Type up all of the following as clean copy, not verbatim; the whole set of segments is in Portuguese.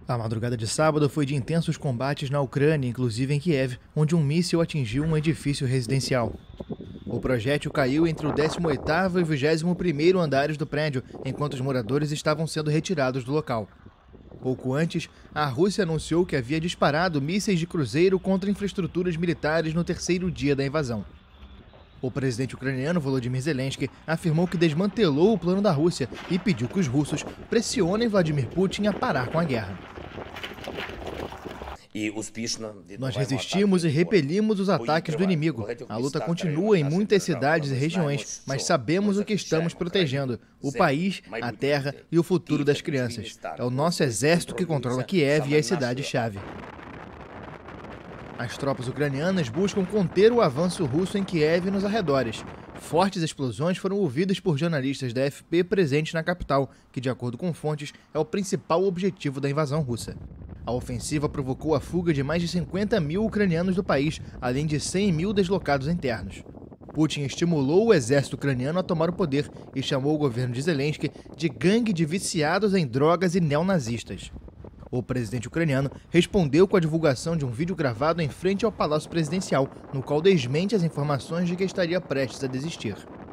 A madrugada de sábado foi de intensos combates na Ucrânia, inclusive em Kiev, onde um míssil atingiu um edifício residencial. O projétil caiu entre o 18º e 21º andares do prédio, enquanto os moradores estavam sendo retirados do local. Pouco antes, a Rússia anunciou que havia disparado mísseis de cruzeiro contra infraestruturas militares no terceiro dia da invasão. O presidente ucraniano Volodymyr Zelensky afirmou que desmantelou o plano da Rússia e pediu que os russos pressionem Vladimir Putin a parar com a guerra. Nós resistimos e repelimos os ataques do inimigo. A luta continua em muitas cidades e regiões, mas sabemos o que estamos protegendo: o país, a terra e o futuro das crianças. É o nosso exército que controla Kiev e as cidades-chave. As tropas ucranianas buscam conter o avanço russo em Kiev e nos arredores. Fortes explosões foram ouvidas por jornalistas da AFP presentes na capital, que, de acordo com fontes, é o principal objetivo da invasão russa. A ofensiva provocou a fuga de mais de 50 mil ucranianos do país, além de 100 mil deslocados internos. Putin estimulou o exército ucraniano a tomar o poder e chamou o governo de Zelensky de gangue de viciados em drogas e neonazistas. O presidente ucraniano respondeu com a divulgação de um vídeo gravado em frente ao Palácio Presidencial, no qual desmente as informações de que estaria prestes a desistir.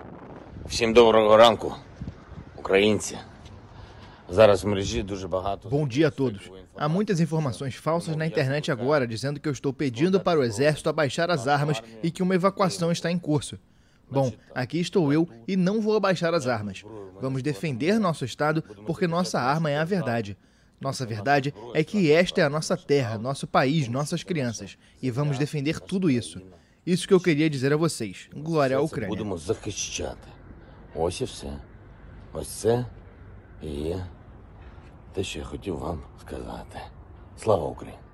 Bom dia a todos. Há muitas informações falsas na internet agora dizendo que eu estou pedindo para o exército abaixar as armas e que uma evacuação está em curso. Bom, aqui estou eu e não vou abaixar as armas. Vamos defender nosso Estado porque nossa arma é a verdade. Nossa verdade é que esta é a nossa terra, nosso país, nossas crianças. E vamos defender tudo isso. Isso que eu queria dizer a vocês. Glória à Ucrânia. Те, що я хотів вам сказати. Слава Україні!